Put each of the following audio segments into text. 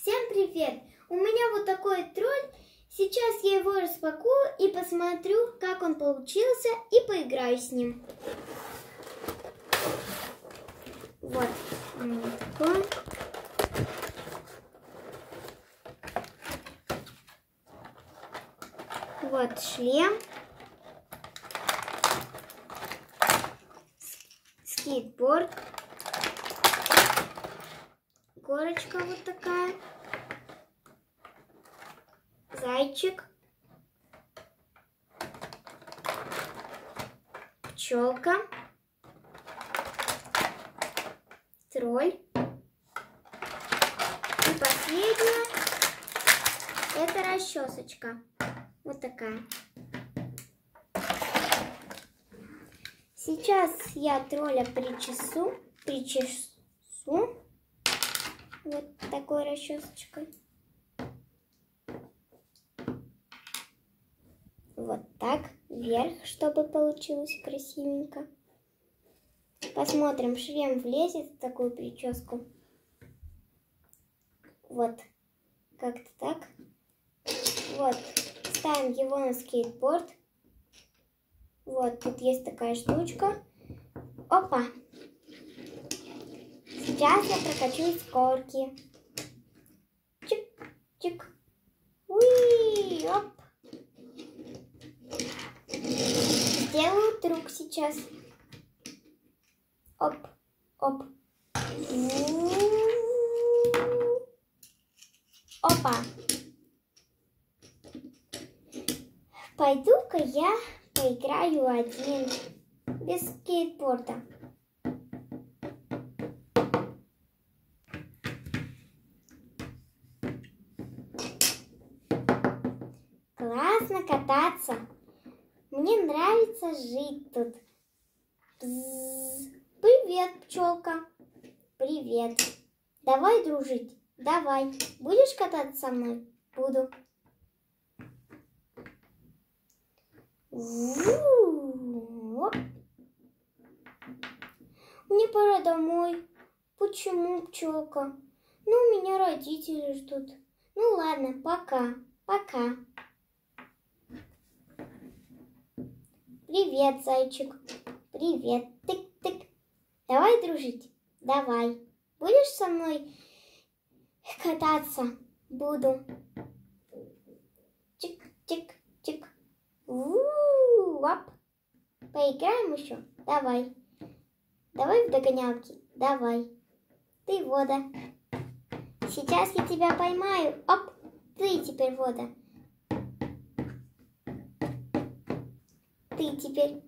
Всем привет! У меня вот такой тролль. Сейчас я его распакую и посмотрю, как он получился, и поиграю с ним. Вот он такой. Вот шлем. Скейтборд. Горочка вот такая. Зайчик. Пчелка. Тролль. И последняя — это расчесочка. Вот такая. Сейчас я тролля причесу. Вот такой расчесочкой. Вот так вверх, чтобы получилось красивенько. Посмотрим, шлем влезет в такую прическу. Вот, как-то так. Вот, ставим его на скейтборд. Вот, тут есть такая штучка. Опа! Сейчас я прокачусь с горки. Чик-чик. Уи, оп. Сделаю трюк сейчас. Оп, оп. Опа. Пойду-ка я поиграю один, без скейтборда. Классно кататься. Мне нравится жить тут. Привет, пчелка. Привет. Давай дружить. Давай. Будешь кататься со мной? Буду. Оп. Мне пора домой. Почему, пчелка? Ну, меня родители ждут. Ну ладно, пока. Пока. Привет, зайчик. Привет. Тык-тык. Давай дружить? Давай. Будешь со мной кататься? Буду. Чик-чик-чик. Оп. Поиграем еще? Давай. Давай в догонялки. Давай. Ты вода. Сейчас я тебя поймаю. Оп. Ты теперь вода. Ты теперь.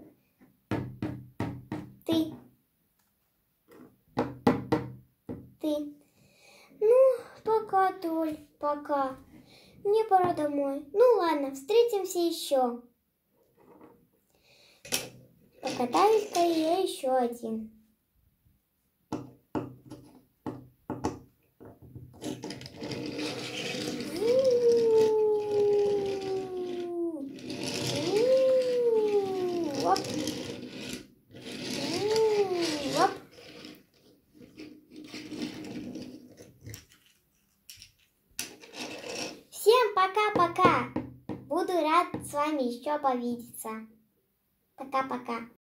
Ты. Ну, пока, Толь, пока. Мне пора домой. Ну ладно, встретимся еще. Покатаюсь-ка я еще один. Оп. Оп. Всем пока-пока. Буду рад с вами еще повидеться. Пока-пока.